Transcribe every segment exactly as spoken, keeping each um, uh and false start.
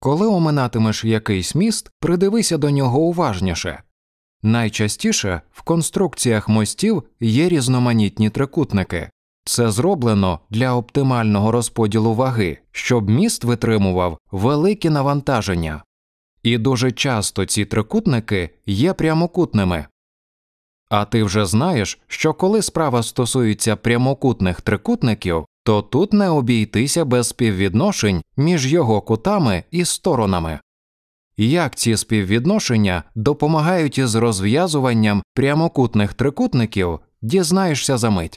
Коли оминатимеш якийсь міст, придивися до нього уважніше. Найчастіше в конструкціях мостів є різноманітні трикутники. Це зроблено для оптимального розподілу ваги, щоб міст витримував великі навантаження. І дуже часто ці трикутники є прямокутними. А ти вже знаєш, що коли справа стосується прямокутних трикутників, то тут не обійтися без співвідношень між його кутами і сторонами. Як ці співвідношення допомагають із розв'язуванням прямокутних трикутників, дізнаєшся за мить.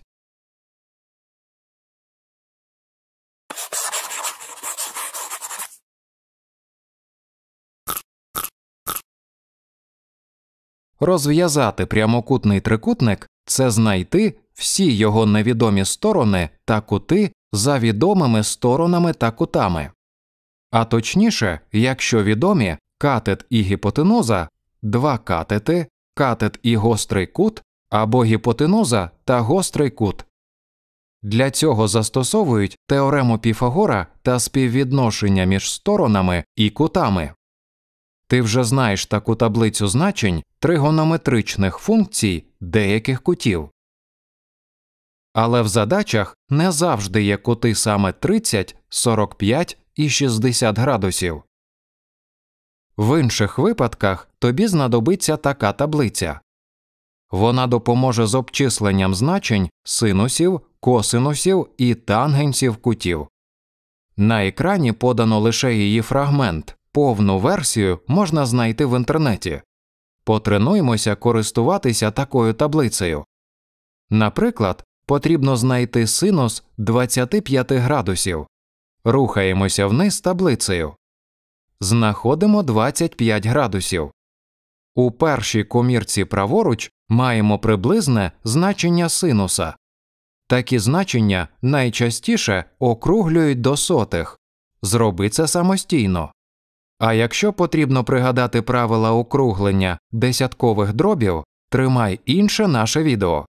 Розв'язати прямокутний трикутник – це знайти всі його невідомі сторони та кути за відомими сторонами та кутами. А точніше, якщо відомі катет і гіпотенуза, два катети, катет і гострий кут, або гіпотенуза та гострий кут. Для цього застосовують теорему Піфагора та співвідношення між сторонами і кутами. Ти вже знаєш таку таблицю значень тригонометричних функцій деяких кутів. Але в задачах не завжди є кути саме тридцять, сорок п'ять і шістдесят градусів. В інших випадках тобі знадобиться така таблиця. Вона допоможе з обчисленням значень синусів, косинусів і тангенсів кутів. На екрані подано лише її фрагмент. Повну версію можна знайти в інтернеті. Потренуймося користуватися такою таблицею. Наприклад, потрібно знайти синус двадцять п'ять градусів. Рухаємося вниз таблицею. Знаходимо двадцять п'ять градусів. У першій комірці праворуч маємо приблизне значення синуса. Такі значення найчастіше округлюють до сотих. Зроби це самостійно. А якщо потрібно пригадати правила округлення десяткових дробів, тримай інше наше відео.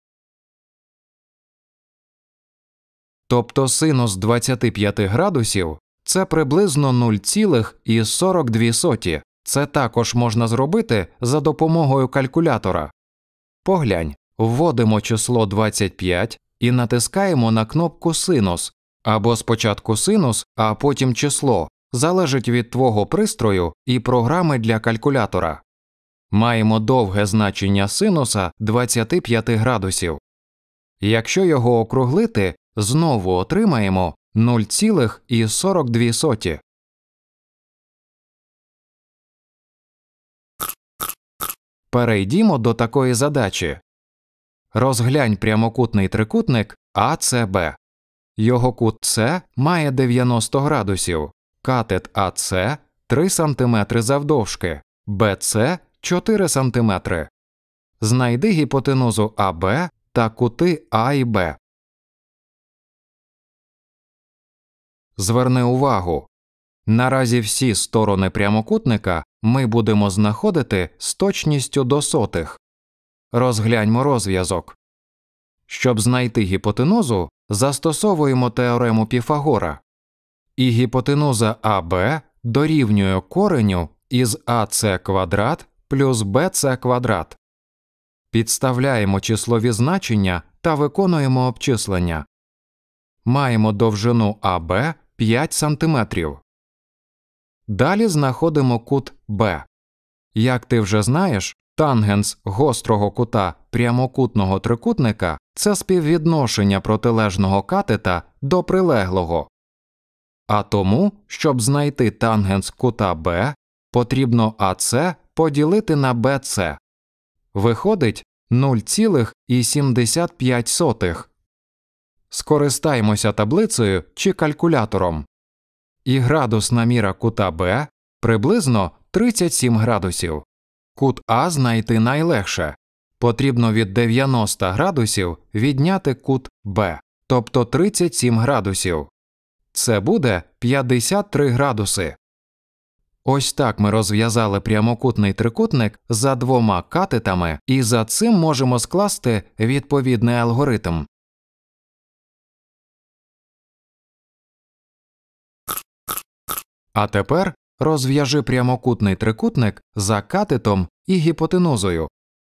Тобто синус двадцять п'ять градусів – це приблизно нуль цілих сорок дві сотих. Це також можна зробити за допомогою калькулятора. Поглянь, вводимо число двадцять п'ять і натискаємо на кнопку «Синус», або спочатку синус, а потім число. Залежить від твого пристрою і програми для калькулятора. Маємо довге значення синуса двадцять п'ять градусів. Якщо його округлити, знову отримаємо нуль цілих сорок дві сотих. Перейдімо до такої задачі. Розглянь прямокутний трикутник А С Б. Його кут С має дев'яносто градусів. Катет А С – три сантиметри завдовжки, Б С – чотири сантиметри. Знайди гіпотенузу А Б та кути А і Б. Зверни увагу. Наразі всі сторони прямокутника ми будемо знаходити з точністю до сотих. Розгляньмо розв'язок. Щоб знайти гіпотенузу, застосовуємо теорему Піфагора. І гіпотенуза А Б дорівнює кореню із А С квадрат плюс Б С квадрат. Підставляємо числові значення та виконуємо обчислення. Маємо довжину А Б п'ять сантиметрів. Далі знаходимо кут Б. Як ти вже знаєш, тангенс гострого кута прямокутного трикутника – це співвідношення протилежного катета до прилеглого. А тому, щоб знайти тангенс кута Б, потрібно А С поділити на Б С. Виходить нуль цілих сімдесят п'ять сотих. Скористаймося таблицею чи калькулятором. І градусна міра кута Б приблизно тридцять сім градусів. Кут А знайти найлегше. Потрібно від дев'яноста градусів відняти кут Б, тобто тридцять сім градусів. Це буде п'ятдесят три градуси. Ось так ми розв'язали прямокутний трикутник за двома катетами і за цим можемо скласти відповідний алгоритм. А тепер розв'яжи прямокутний трикутник за катетом і гіпотенузою.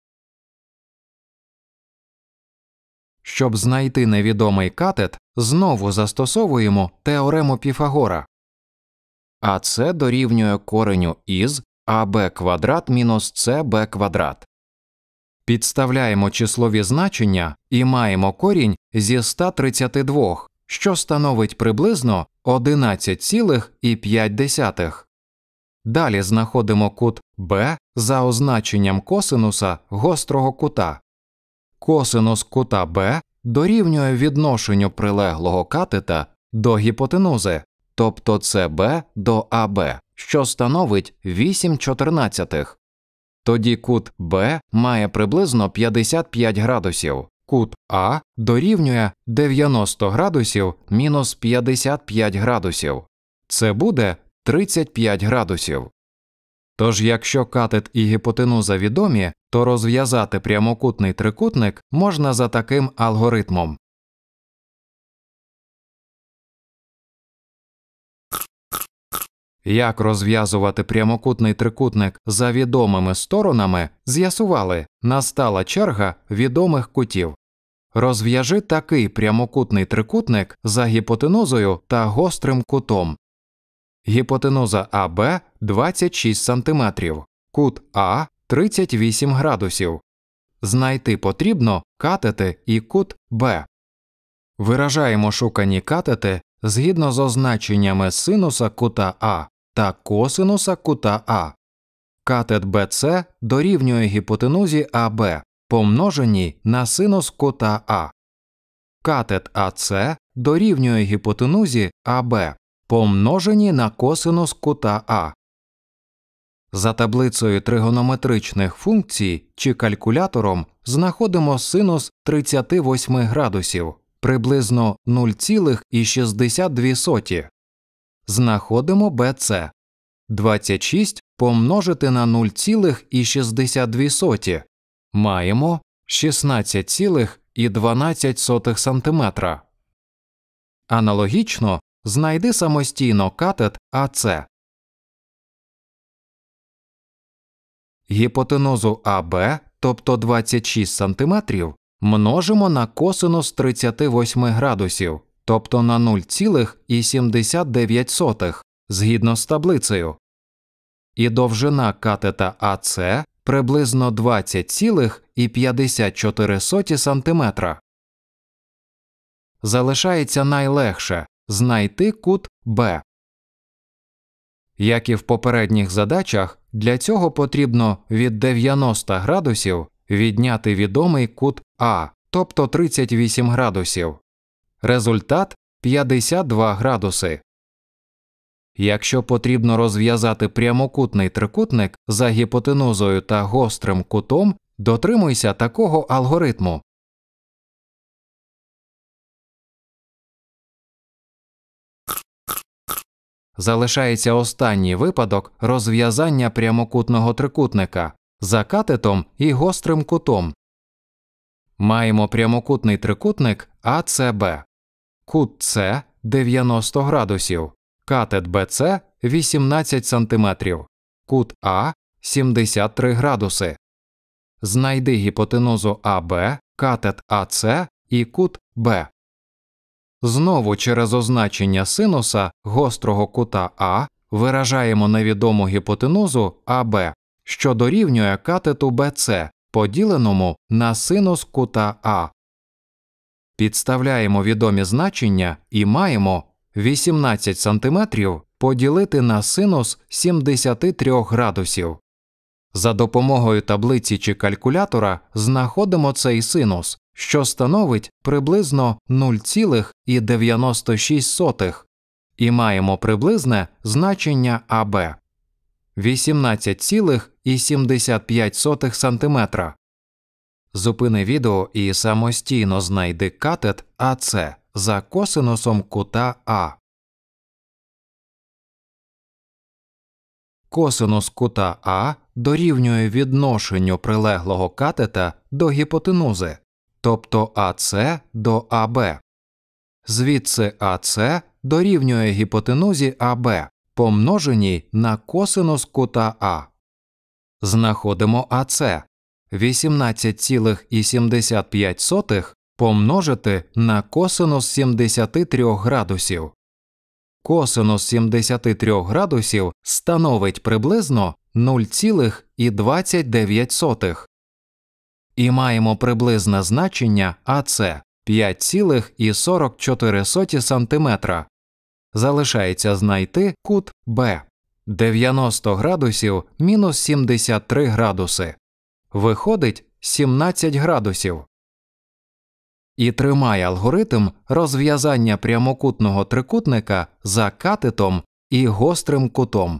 Щоб знайти невідомий катет, знову застосовуємо теорему Піфагора. АС дорівнює кореню із АБ квадрат мінус СБ квадрат. Підставляємо числові значення і маємо корінь зі ста тридцяти двох, що становить приблизно одинадцять цілих п'ять десятих. Далі знаходимо кут Б за означенням косинуса гострого кута. Косинус кута Б дорівнює відношенню прилеглого катета до гіпотенузи, тобто СБ до АБ, що становить вісім чотирнадцятих. Тоді кут Б має приблизно п'ятдесят п'ять градусів, кут А дорівнює дев'яносто градусів мінус п'ятдесят п'ять градусів. Це буде тридцять п'ять градусів. Тож, якщо катет і гіпотенуза відомі, то розв'язати прямокутний трикутник можна за таким алгоритмом. Як розв'язувати прямокутний трикутник за відомими сторонами, з'ясували, настала черга відомих кутів. Розв'яжи такий прямокутний трикутник за гіпотенузою та гострим кутом. Гіпотенуза АБ – двадцять шість сантиметрів, кут А – тридцять вісім градусів. Знайти потрібно катети і кут Б. Виражаємо шукані катети згідно з означеннями синуса кута А та косинуса кута А. Катет БЦ дорівнює гіпотенузі АБ, помноженій на синус кута А. Катет АЦ дорівнює гіпотенузі АБ, помножені на косинус кута А. За таблицею тригонометричних функцій чи калькулятором знаходимо синус тридцять вісім градусів, приблизно нуль цілих шістдесят дві сотих. Знаходимо БЦ. двадцять шість помножити на нуль цілих шістдесят дві сотих. Маємо шістнадцять цілих дванадцять сотих сантиметра. Аналогічно, знайди самостійно катет АЦ. Гіпотенузу АБ, тобто двадцять шість сантиметрів, множимо на косинус тридцять вісім градусів, тобто на нуль цілих сімдесят дев'ять сотих, згідно з таблицею. І довжина катета АЦ приблизно двадцять цілих п'ятдесят чотири сотих сантиметра. Залишається найлегше – знайти кут Б. Як і в попередніх задачах, для цього потрібно від дев'яноста градусів відняти відомий кут А, тобто тридцять вісім градусів. Результат – п'ятдесят два градуси. Якщо потрібно розв'язати прямокутний трикутник за гіпотенузою та гострим кутом, дотримуйся такого алгоритму. Залишається останній випадок розв'язання прямокутного трикутника за катетом і гострим кутом. Маємо прямокутний трикутник АЦБ. Кут С – дев'яносто градусів, катет БЦ – вісімнадцять сантиметрів, кут А – сімдесят три градуси. Знайди гіпотенузу АБ, катет АЦ і кут Б. Знову через означення синуса гострого кута А виражаємо невідому гіпотенузу АБ, що дорівнює катету БЦ, поділеному на синус кута А. Підставляємо відомі значення і маємо вісімнадцять сантиметрів поділити на синус сімдесят три градусів. За допомогою таблиці чи калькулятора знаходимо цей синус, що становить приблизно нуль цілих дев'яносто шість сотих, і маємо приблизне значення АБ – вісімнадцять цілих сімдесят п'ять сотих сантиметра. Зупини відео і самостійно знайди катет АЦ за косинусом кута А. Косинус кута А дорівнює відношенню прилеглого катета до гіпотенузи, тобто АЦ до АБ. Звідси АЦ дорівнює гіпотенузі АБ, помноженій на косинус кута А. Знаходимо АС. вісімнадцять цілих сімдесят п'ять сотих помножити на косинус сімдесят три градусів. Косинус сімдесят три градусів становить приблизно нуль цілих двадцять дев'ять сотих. І маємо приблизне значення АС п'ять цілих сорок чотири сотих сантиметра. Залишається знайти кут Б. дев'яносто градусів мінус сімдесят три градуси. Виходить сімнадцять градусів. І тримай алгоритм розв'язання прямокутного трикутника за катетом і гострим кутом.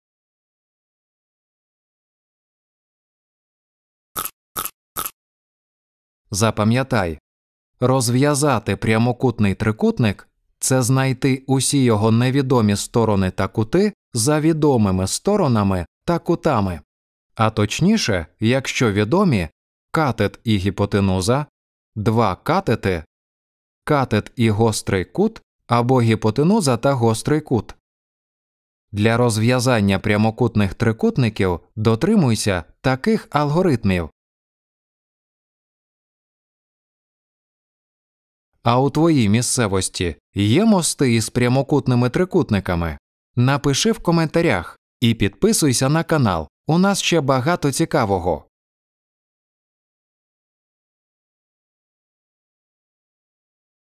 Запам'ятай, розв'язати прямокутний трикутник – це знайти усі його невідомі сторони та кути за відомими сторонами та кутами. А точніше, якщо відомі, катет і гіпотенуза, два катети, катет і гострий кут або гіпотенуза та гострий кут. Для розв'язання прямокутних трикутників дотримуйся таких алгоритмів. А у твоїй місцевості є мости із прямокутними трикутниками? Напиши в коментарях і підписуйся на канал, у нас ще багато цікавого.